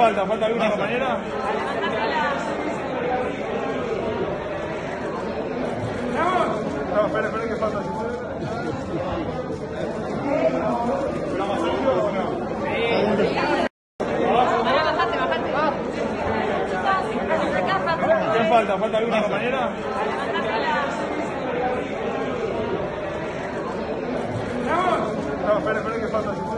falta? ¿Falta alguna compañera? No, espere que falta. ¿Qué falta? ¿Falta alguna compañera? No, espere que falta.